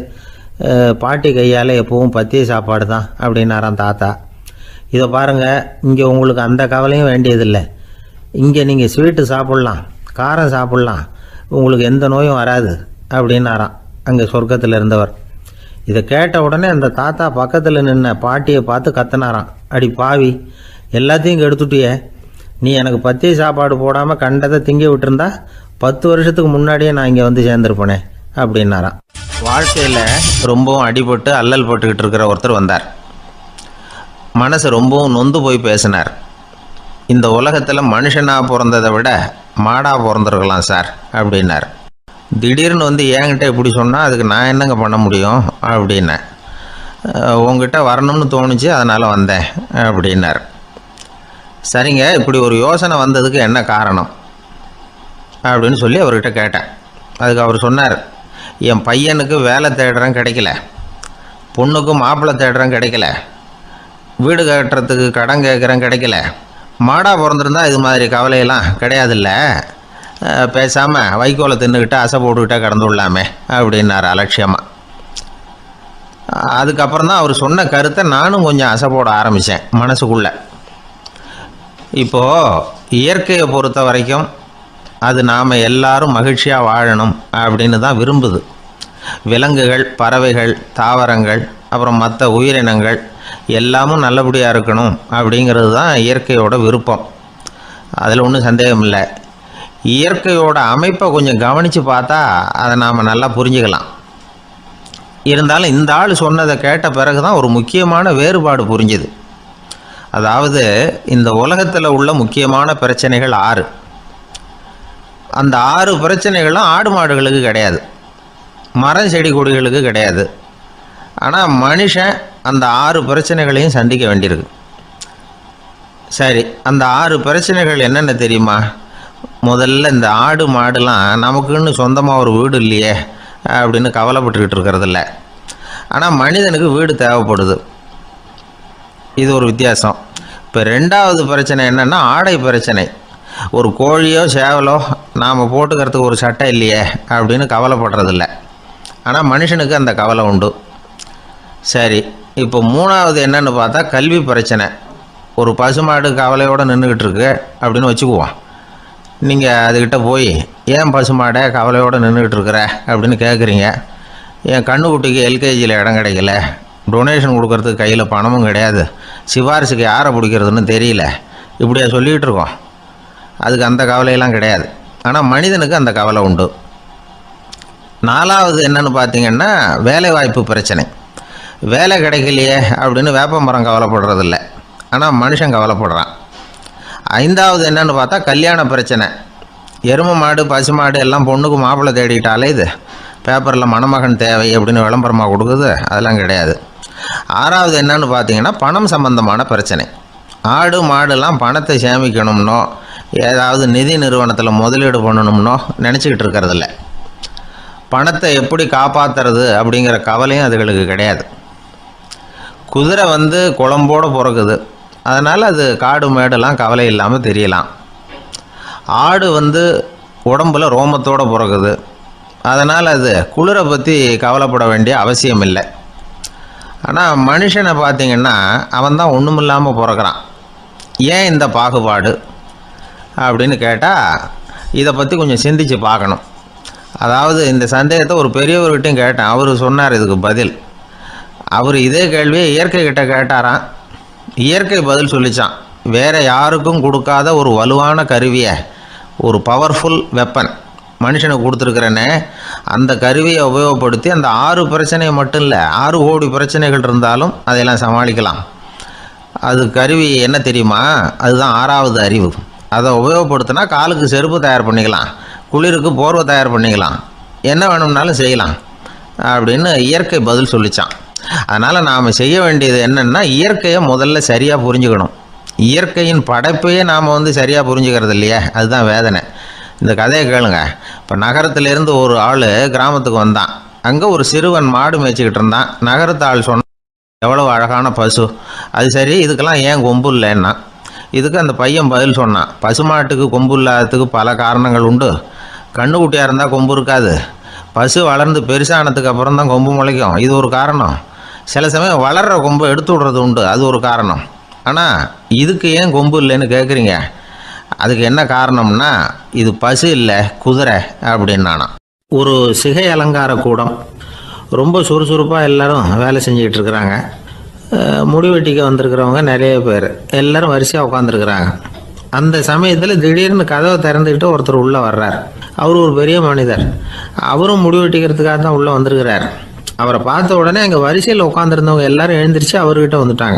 பாட்டி கையால் எப்பவும் பத்திய சாப்பாடு தான் அப்படின்னாராம் தாத்தா. இதை பாருங்கள், இங்கே உங்களுக்கு அந்த கவலையும் வேண்டியதில்லை. இங்கே நீங்கள் ஸ்வீட்டு சாப்பிட்லாம், காரம் சாப்பிட்லாம், உங்களுக்கு எந்த நோயும் வராது அப்படின்னாராம் அங்கே சொர்க்கத்தில் இருந்தவர். இதை கேட்ட உடனே அந்த தாத்தா பக்கத்தில் நின்ன பாட்டியை பார்த்து கத்தினாராம், அடி பாவி, எல்லாத்தையும் கெடுத்துட்டியே, நீ எனக்கு பத்திய சாப்பாடு போடாமல் கண்டதை திங்க விட்டுருந்தா பத்து வருஷத்துக்கு முன்னாடியே நான் இங்கே வந்து சேர்ந்துருப்பேனே அப்படின்னாராம். வாழ்க்கையில் ரொம்பவும் அடிபட்டு அல்லல் போட்டுக்கிட்டு இருக்கிற ஒருத்தர் வந்தார். மனசு ரொம்பவும் நொந்து போய் பேசினார். இந்த உலகத்தில் மனுஷனாக பிறந்ததை விட மாடாக பிறந்திருக்கலாம் சார் அப்படின்னார். திடீர்னு வந்து என்கிட்ட இப்படி சொன்னால் அதுக்கு நான் என்னங்க பண்ண முடியும் அப்படின்னேன். உங்ககிட்ட வரணும்னு தோணுச்சு, அதனால் வந்தேன் அப்படின்னார். சரிங்க, இப்படி ஒரு யோசனை வந்ததுக்கு என்ன காரணம் அப்படின்னு சொல்லி அவர்கிட்ட கேட்டேன். அதுக்கு அவர் சொன்னார், என் பையனுக்கு வேலை தேடுறேன் கிடைக்கல, பொண்ணுக்கு மாப்பிள்ளை தேடுறேன் கிடைக்கல, வீடு கட்டுறதுக்கு கடன் கேட்குறேன் கிடைக்கல, மாடாக பிறந்திருந்தா இது மாதிரி கவலையெல்லாம் கிடையாதுல்ல, பேசாமல் வைக்கோலை தின்னுக்கிட்டு அசை போட்டுக்கிட்டே கடந்து விடலாமே அப்படின்னார் அலட்சியமாக. அதுக்கப்புறம் தான் அவர் சொன்ன கருத்தை நானும் கொஞ்சம் அசை போட ஆரம்பித்தேன் மனசுக்குள்ளே. இப்போது இயற்கையை பொறுத்த வரைக்கும் அது நாம் எல்லாரும் மகிழ்ச்சியாக வாழணும் அப்படின்னு தான் விரும்புது. விலங்குகள், பறவைகள், தாவரங்கள், அப்புறம் மற்ற உயிரினங்கள் எல்லாமும் நல்லபடியாக இருக்கணும் அப்படிங்கிறது தான் இயற்கையோட விருப்பம். அதில் ஒன்றும் சந்தேகம் இல்லை. இயற்கையோட அமைப்பை கொஞ்சம் கவனித்து பார்த்தா அதை நாம் நல்லா புரிஞ்சுக்கலாம். இருந்தாலும் இந்த ஆள் சொன்னதை கேட்ட பிறகு தான் ஒரு முக்கியமான வேறுபாடு புரிஞ்சுது. அதாவது இந்த உலகத்தில் உள்ள முக்கியமான பிரச்சனைகள் ஆறு. அந்த ஆறு பிரச்சனைகளும் ஆடு மாடுகளுக்கு கிடையாது, மரம் செடி கொடிகளுக்கு கிடையாது. ஆனால் மனுஷன் அந்த ஆறு பிரச்சனைகளையும் சந்திக்க வேண்டியிருக்கு. சரி, அந்த ஆறு பிரச்சனைகள் என்னென்ன தெரியுமா? முதல்ல இந்த ஆடு மாடுலாம் நமக்குன்னு சொந்தமாக ஒரு வீடு இல்லையே அப்படின்னு கவலைப்பட்டுக்கிட்டு இருக்கிறதில்ல. ஆனால் மனிதனுக்கு வீடு தேவைப்படுது. இது ஒரு வித்தியாசம். இப்போ ரெண்டாவது பிரச்சனை என்னென்னா ஆடை பிரச்சனை. ஒரு கோழியோ சேவலோ நாம் போட்டுக்கிறதுக்கு ஒரு சட்டை இல்லையே அப்படின்னு கவலைப்படுறதில்ல. ஆனால் மனுஷனுக்கு அந்த கவலை உண்டு. சரி, இப்போ மூணாவது என்னென்னு பார்த்தா கல்வி பிரச்சனை. ஒரு பசுமாடு கவலையோடு நின்றுக்கிட்டு இருக்கு அப்படின்னு வச்சுக்குவோம். நீங்கள் அதுக்கிட்ட போய் ஏன் பசுமாடை கவலையோடு நின்றுக்கிட்டு இருக்கிற அப்படின்னு கேட்குறீங்க. என் கண்ணுக்குட்டிக்கு எல்கேஜியில் இடம் கிடைக்கல, டொனேஷன் கொடுக்கறதுக்கு கையில் பணமும் கிடையாது, சிபாரிசுக்கு யாரை பிடிக்கிறதுன்னு தெரியல, இப்படியா சொல்லிகிட்டு இருக்கோம். அதுக்கு அந்த கவலையெல்லாம் கிடையாது. ஆனால் மனிதனுக்கு அந்த கவலை உண்டு. நாலாவது என்னென்னு பார்த்தீங்கன்னா வேலைவாய்ப்பு பிரச்சனை. வேலை கிடைக்கலையே அப்படின்னு வேப்ப மரம் கவலைப்படுறதில்ல, ஆனால் மனுஷன் கவலைப்படுறான். ஐந்தாவது என்னென்னு பார்த்தா கல்யாண பிரச்சனை. எருமை மாடு பசு மாடு எல்லாம் பொண்ணுக்கு மாப்பிள்ளை தேடிக்கிட்டாலே இது பேப்பரில் மணமகன் தேவை அப்படின்னு விளம்பரமாக கொடுக்குது, அதெல்லாம் கிடையாது. ஆறாவது என்னென்னு பார்த்தீங்கன்னா பணம் சம்பந்தமான பிரச்சனை. ஆடு மாடுலாம் பணத்தை சேமிக்கணும்னோ ஏதாவது நிதி நிறுவனத்தில் முதலீடு பண்ணணும்னோ நினச்சிக்கிட்டு இருக்கிறதில்ல. பணத்தை எப்படி காப்பாற்றுறது அப்படிங்கிற கவலையும் அதுகளுக்கு கிடையாது. குதிரை வந்து குளம்போடு பிறக்குது, அதனால் அது காடு மேடெல்லாம் கவலை இல்லாமல் தெரியலாம். ஆடு வந்து உடம்புல ரோமத்தோடு பிறக்குது, அதனால் அது குளிரை பற்றி கவலைப்பட வேண்டிய அவசியம் இல்லை. ஆனால் மனுஷனை பார்த்திங்கன்னா அவன் தான் ஒன்றும் இல்லாமல் பிறக்கிறான். ஏன் இந்த பாகுபாடு அப்படின்னு கேட்டால் இதை பற்றி கொஞ்சம் சிந்தித்து பார்க்கணும். அதாவது இந்த சந்தேகத்தை ஒரு பெரியவர்கிட்டையும் கேட்டேன். அவர் சொன்னார் இதுக்கு பதில். அவர் இதே கேள்வியை இயற்கை கிட்ட கேட்டாராம். இயற்கை பதில் சொல்லிச்சான். வேறு யாருக்கும் கொடுக்காத ஒரு வலுவான கருவியை, ஒரு பவர்ஃபுல் வெப்பன் மனுஷனுக்கு கொடுத்துருக்குறேன்னு, அந்த கருவியை உபயோகப்படுத்தி அந்த ஆறு பிரச்சனையை மட்டும் இல்லை, ஆறு கோடி பிரச்சனைகள் இருந்தாலும் அதையெல்லாம் சமாளிக்கலாம். அது கருவி என்ன தெரியுமா? அதுதான் ஆறாவது அறிவு. அதை உபயோகப்படுத்தினா காலுக்கு செருப்பு தயார் பண்ணிக்கலாம், குளிருக்கு போர்வை தயார் பண்ணிக்கலாம், என்ன வேணும்னாலும் செய்யலாம் அப்படின்னு இயற்கை பதில் சொல்லிச்சான். அதனால் நாம் செய்ய வேண்டியது என்னென்னா இயற்கையை முதல்ல சரியாக புரிஞ்சுக்கணும். இயற்கையின் படைப்பையே நாம் வந்து சரியாக புரிஞ்சுக்கிறது இல்லையே, அதுதான் வேதனை. இந்த கதையை கேளுங்க. இப்போ நகரத்திலேருந்து ஒரு ஆள் கிராமத்துக்கு வந்தான். அங்கே ஒரு சிறுவன் மாடு மேய்ச்சிக்கிட்டு இருந்தான். நகரத்து ஆள் சொன்னான், எவ்வளோ அழகான பசு, அது சரி இதுக்கெல்லாம் ஏன் கொம்பு இல்லைன்னா. இதுக்கு அந்த பையன் பதில் சொன்னான், பசுமாட்டுக்கு கொம்பு இல்லாததுக்கு பல காரணங்கள் உண்டு. கண்ணுக்குட்டியாக இருந்தால் கொம்பு இருக்காது, பசு வளர்ந்து பெருசானதுக்கு அப்புறம் தான் கொம்பு முளைக்கும், இது ஒரு காரணம். சில சமயம் வளர்கிற கொம்பை எடுத்து விடுறது உண்டு, அது ஒரு காரணம். ஆனால் இதுக்கு ஏன் கொம்பு இல்லைன்னு கேட்குறீங்க, அதுக்கு என்ன காரணம்னா இது பசு இல்லை குதிரை அப்படின்னானா. ஒரு சிகை அலங்கார கூடம், ரொம்ப சுறுசுறுப்பாக எல்லோரும் வேலை செஞ்சுக்கிட்டு இருக்கிறாங்க. முடிவெட்டிக்க வந்திருக்கிறவங்க நிறைய பேர், எல்லோரும் வரிசையாக உட்காந்துருக்குறாங்க. அந்த சமயத்தில் திடீர்னு கதவை திறந்துக்கிட்டு ஒருத்தர் உள்ளே வர்றார். அவர் ஒரு பெரிய மனிதர், அவரும் முடிவெட்டிக்கிறதுக்காக தான் உள்ளே வந்திருக்கிறார். அவரை பார்த்த உடனே அங்கே வரிசையில் உட்காந்துருந்தவங்க எல்லாரும் எழுந்திரிச்சு அவர்கிட்ட வந்துட்டாங்க.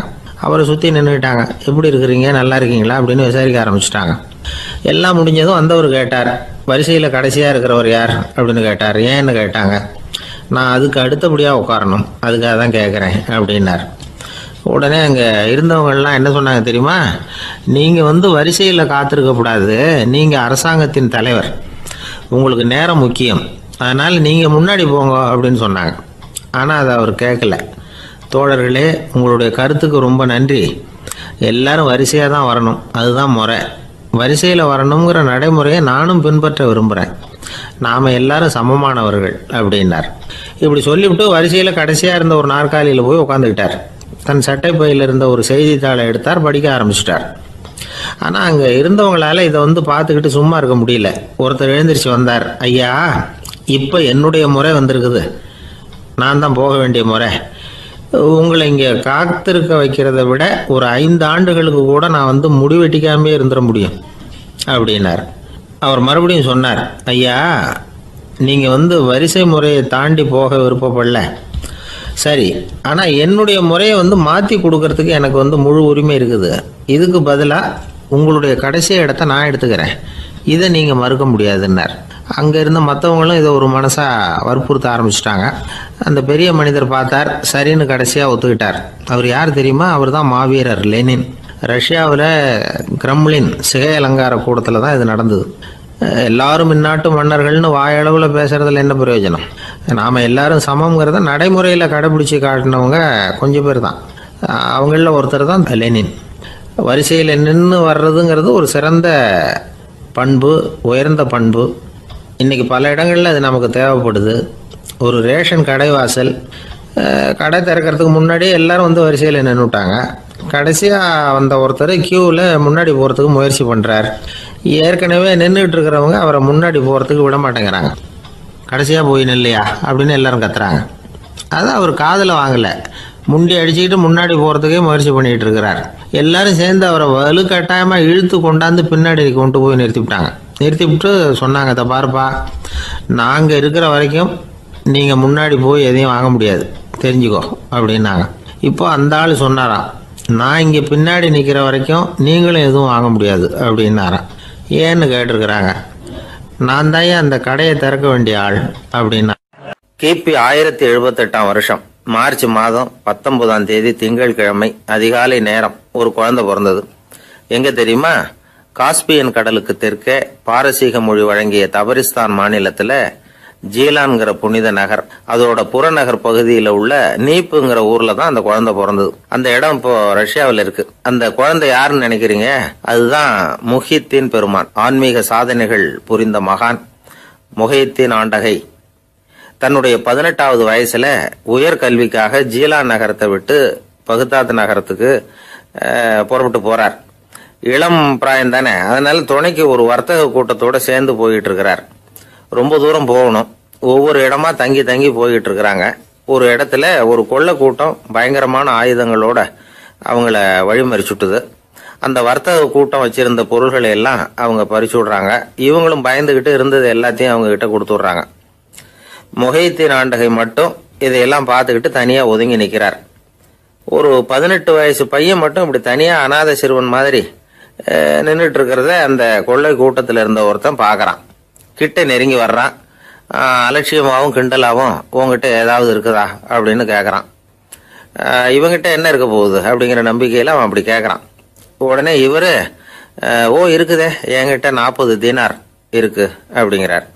அவரை சுற்றி நின்றுக்கிட்டாங்க. எப்படி இருக்கிறீங்க, நல்லா இருக்கீங்களா அப்படின்னு விசாரிக்க ஆரம்பிச்சிட்டாங்க. எல்லாம் முடிஞ்சதும் வந்தவர் கேட்டார், வரிசையில் கடைசியாக இருக்கிறவர் யார் அப்படின்னு கேட்டார். ஏன்னு கேட்டாங்க. நான் அதுக்கு அடுத்தபடியாக உட்காரணும், அதுக்காக தான் கேட்குறேன் அப்படின்னார். உடனே அங்கே இருந்தவங்கள்லாம் என்ன சொன்னாங்க தெரியுமா? நீங்கள் வந்து வரிசையில் காத்திருக்கக்கூடாது, நீங்கள் அரசாங்கத்தின் தலைவர், உங்களுக்கு நேரம் முக்கியம், அதனால் நீங்கள் முன்னாடி போங்க அப்படின்னு சொன்னாங்க. ஆனால் அதை அவர் கேட்கல. தோழர்களே, உங்களுடைய கருத்துக்கு ரொம்ப நன்றி. எல்லாரும் வரிசையாக தான் வரணும், அதுதான் முறை. வரிசையில் வரணுங்கிற நடைமுறையை நானும் பின்பற்ற விரும்புகிறேன். நாம் எல்லாரும் சமமானவர்கள் அப்படின்னார். இப்படி சொல்லிவிட்டு வரிசையில் கடைசியாக இருந்த ஒரு நாற்காலியில் போய் உட்காந்துக்கிட்டார். தன் சட்டை பையில் இருந்த ஒரு செய்தித்தாளை எடுத்தார், படிக்க ஆரம்பிச்சிட்டார். ஆனால் அங்கே இருந்தவங்களால இதை வந்து பார்த்துக்கிட்டு சும்மா இருக்க முடியல. ஒருத்தர் எழுந்திரிச்சு வந்தார். ஐயா, இப்போ என்னுடைய முறை வந்திருக்குது, நான் தான் போக வேண்டிய முறை. உங்களை இங்கே காத்திருக்க வைக்கிறத விட ஒரு ஐந்து ஆண்டுகளுக்கு கூட நான் வந்து முடிவெட்டிக்காமே இருந்துட முடியும் அப்படின்னார். அவர் மறுபடியும் சொன்னார், ஐயா, நீங்கள் வந்து வரிசை முறையை தாண்டி போக விருப்பப்படல, சரி, ஆனால் என்னுடைய முறையை வந்து மாற்றி கொடுக்கறதுக்கு எனக்கு வந்து முழு உரிமை இருக்குது. இதுக்கு பதிலாக உங்களுடைய கடைசி இடத்த நான் எடுத்துக்கிறேன், இதை நீங்கள் மறுக்க முடியாதுன்னார். அங்கே இருந்த மற்றவங்களும் இதை ஒரு மனசாக வற்புறுத்த ஆரம்பிச்சிட்டாங்க. அந்த பெரிய மனிதர் பார்த்தார், சரின்னு கடைசியாக ஒத்துக்கிட்டார். அவர் யார் தெரியுமா? அவர் தான் மாவீரர் லெனின். ரஷ்யாவில் கிரெம்ளின் சிகை அலங்கார கூடத்தில் தான் இது நடந்தது. எல்லாரும் இந்நாட்டு மன்னர்கள்னு வாயளவில் பேசுகிறதுல என்ன பிரயோஜனம்? நாம் எல்லாரும் சமங்கிறத நடைமுறையில் கடைபிடிச்சி காட்டினவங்க கொஞ்சம் பேர் தான். அவங்களில் ஒருத்தர் தான் லெனின். வரிசையில் நின்று வர்றதுங்கிறது ஒரு சிறந்த பண்பு, உயர்ந்த பண்பு. இன்றைக்கி பல இடங்களில் அது நமக்கு தேவைப்படுது. ஒரு ரேஷன் கடை வாசல், கடை திறக்கிறதுக்கு முன்னாடியே எல்லோரும் வந்து வரிசையில் நின்றுட்டாங்க. கடைசியாக வந்த ஒருத்தர் க்யூவில் முன்னாடி போகிறதுக்கு முயற்சி பண்ணுறார். ஏற்கனவே நின்றுட்டு இருக்கிறவங்க அவரை முன்னாடி போகிறதுக்கு விட மாட்டேங்கிறாங்க. கடைசியாக போய் நில்லையா அப்படின்னு எல்லாரும் கத்துறாங்க. அது அவர் காதில் வாங்கலை. முண்டி அடிச்சுக்கிட்டு முன்னாடி போகிறதுக்கே முயற்சி பண்ணிகிட்டு இருக்கிறார். எல்லாரும் சேர்ந்து அவரை வலுக்கட்டாயமாக இழுத்து கொண்டாந்து பின்னாடி கொண்டு போய் நிறுத்திவிட்டாங்க. நிறுத்திவிட்டு சொன்னாங்க, இதை பாருப்பா, நாங்கள் இருக்கிற வரைக்கும் நீங்கள் முன்னாடி போய் எதையும் வாங்க முடியாது, தெரிஞ்சுக்கோ அப்படின்னாங்க. இப்போ அந்த ஆள் சொன்னாராம், நான் இங்கே பின்னாடி நிற்கிற வரைக்கும் நீங்களும் எதுவும் வாங்க முடியாது அப்படின்னாராம். ஏன்னு கேட்டிருக்கிறாங்க. நான் தான் அந்த கடையை திறக்க வேண்டிய ஆள் அப்படின்னா. கிபி ஆயிரத்தி எழுபத்தெட்டாம் வருஷம் மார்ச் மாதம் பத்தொன்பதாம் தேதி திங்கட்கிழமை அதிகாலை நேரம் ஒரு குழந்தை பிறந்தது. எங்க தெரியுமா? காஸ்பியன் கடலுக்கு தெற்கே பாரசீக மொழி வழங்கிய தபரிஸ்தான் மாநிலத்துல ஜீலான்கிற புனித நகர், அதோட புறநகர் பகுதியில் உள்ள நீப்புங்கிற ஊர்ல தான் அந்த குழந்தை பிறந்தது. அந்த இடம் இப்போ ரஷ்யாவில் இருக்கு. அந்த குழந்தை யாருன்னு நினைக்கிறீங்க? அதுதான் முஹித்தீன் பெருமான், ஆன்மீக சாதனைகள் புரிந்த மகான் முஹித்தீன் ஆண்டகை. தன்னுடைய பதினெட்டாவது வயசுல உயர்கல்விக்காக ஜீலான் நகரத்தை விட்டு பகுதாத் நகரத்துக்கு புறப்பட்டு போறார். இளம் பிராயம் தானே, அதனால துணைக்கு ஒரு வர்த்தக கூட்டத்தோட சேர்ந்து போயிட்டு இருக்கிறார். ரொம்ப தூரம் போகணும். ஒவ்வொரு இடமா தங்கி தங்கி போயிட்டு இருக்கிறாங்க. ஒரு இடத்துல ஒரு கொள்ளை கூட்டம் பயங்கரமான ஆயுதங்களோட அவங்கள வழிமறிச்சுட்டுது. அந்த வர்த்தக கூட்டம் வச்சிருந்த பொருள்களை எல்லாம் அவங்க பறிச்சு விடுறாங்க. இவங்களும் பயந்துகிட்டு இருந்தது எல்லாத்தையும் அவங்க கிட்ட கொடுத்துடுறாங்க. முஹித்தீன் ஆண்டகை மட்டும் இதையெல்லாம் பார்த்துக்கிட்டு தனியா ஒதுங்கி நிற்கிறார். ஒரு பதினெட்டு வயசு பையன் மட்டும் இப்படி தனியா அநாத சிறுவன் மாதிரி நின்றுட்டு இருக்கிறத அந்த கொள்ளை கூட்டத்தில் இருந்த ஒருத்தன் பார்க்கறான். கிட்ட நெருங்கி வர்றான். அலட்சியமாகவும் கிண்டலாகவும் உங்ககிட்ட ஏதாவது இருக்குதா அப்படின்னு கேட்கறான். இவங்கிட்ட என்ன இருக்க போகுது அப்படிங்கிற நம்பிக்கையில அவன் அப்படி கேட்கறான். உடனே இவரு, ஓ இருக்குதே, என்கிட்ட நாற்பது தீனார் இருக்கு அப்படிங்கிறார்.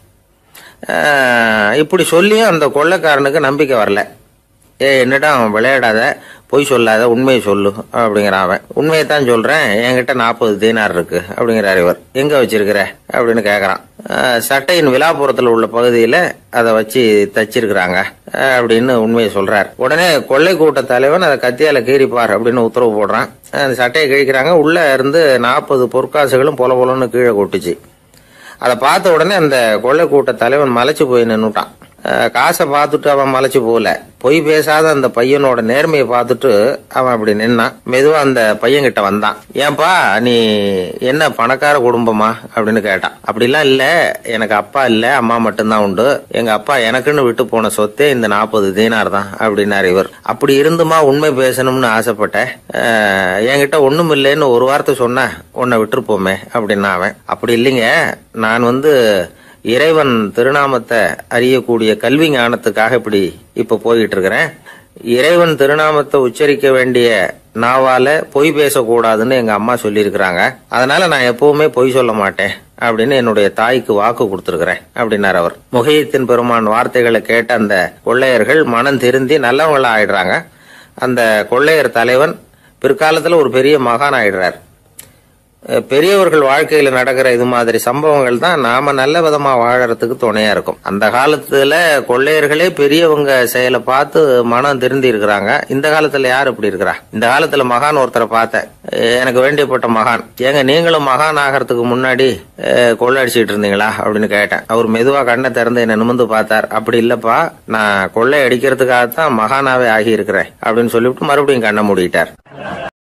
இப்படி சொல்லியும் அந்த கொள்ளைக்காரனுக்கு நம்பிக்கை வரல. ஏ என்னடா விளையாடாத, பொய் சொல்லாத, உண்மையை சொல்லு அப்படிங்கிறான் அவன். உண்மையைத்தான் சொல்றேன், என்கிட்ட நாற்பது தீனார் இருக்கு அப்படிங்கிறார் இவர். எங்க வச்சிருக்கிற அப்படின்னு கேட்கறான். சட்டையின் விழாப்புறத்தில் உள்ள பகுதியில அதை வச்சு தச்சிருக்கிறாங்க அப்படின்னு உண்மையை சொல்றார். உடனே கொள்ளை கூட்ட தலைவன் அதை கத்தியால கீறிப்பார் அப்படின்னு உத்தரவு போடுறான். அந்த சட்டையை கிழிக்கிறாங்க. உள்ள இருந்து நாற்பது பொற்காசுகளும் பொல பொலன்னு கீழே கொட்டுச்சு. அதை பார்த்த உடனே அந்த கொள்ளை கூட்ட தலைவன் மலைச்சு போய் நின்னுட்டான். காசை பார்த்துட்டு அவன் மலைச்சு போகல, பொய் பேசாத அந்த பையனோட நேர்மையை பார்த்துட்டு அவன் அப்படி நின்னான். மெதுவா அந்த பையன் கிட்ட வந்தான். ஏன்பா நீ என்ன பணக்கார குடும்பமா அப்படின்னு கேட்டான். அப்படிலாம் இல்ல, எனக்கு அப்பா இல்ல, அம்மா மட்டும்தான் உண்டு. எங்க அப்பா எனக்குன்னு விட்டு போன சொத்தே இந்த நாற்பது தீனார் தான் அப்படின்னாரு இவர். அப்படி இருந்துமா உண்மை பேசணும்னு ஆசைப்பட்டேன், என்கிட்ட ஒண்ணும் இல்லைன்னு ஒரு வார்த்தை சொன்ன உன்னை விட்டுருப்போமே அப்படின்னா அவன். அப்படி இல்லைங்க, நான் வந்து இறைவன் திருநாமத்தை அறியக்கூடிய கல்வி ஞானத்துக்காக இப்படி இப்ப போயிட்டு இருக்கிறேன். இறைவன் திருநாமத்தை உச்சரிக்க வேண்டிய நாவால பொய் பேசக்கூடாதுன்னு எங்க அம்மா சொல்லியிருக்கிறாங்க. அதனால நான் எப்பவுமே பொய் சொல்ல மாட்டேன் அப்படின்னு என்னுடைய தாய்க்கு வாக்கு கொடுத்திருக்கிறேன் அப்படின்னார் அவர். முகையத்தின் பெருமான் வார்த்தைகளை கேட்ட அந்த கொள்ளையர்கள் மனம் திருந்தி நல்லவங்களா ஆயிடுறாங்க. அந்த கொள்ளையர் தலைவன் பிற்காலத்துல ஒரு பெரிய மகான் ஆயிடுறார். பெரியவர்கள் வாழ்க்கையில நடக்கிற இது மாதிரி சம்பவங்கள் தான் நாம நல்ல விதமா வாழறதுக்கு துணையா இருக்கும். அந்த காலத்துல கொள்ளையர்களே பெரியவங்க செயலை பார்த்து மனம் திருந்தி இருக்கிறாங்க. இந்த காலத்துல யார் இப்படி இருக்கிறா? இந்த காலத்துல மகான் ஒருத்தரை பார்த்தேன், எனக்கு வேண்டியப்பட்ட மகான். ஏங்க நீங்களும் மகான் ஆகிறதுக்கு முன்னாடி கொள்ளை அடிச்சுட்டு இருந்தீங்களா அப்படின்னு கேட்டேன். அவர் மெதுவா கண்ணை திறந்து என்ன நிமிந்து பார்த்தார். அப்படி இல்லப்பா, நான் கொள்ளை அடிக்கிறதுக்காகத்தான் மகானாவே ஆகி இருக்கிறேன் அப்படின்னு சொல்லிவிட்டு மறுபடியும் கண்ணை மூடிட்டார்.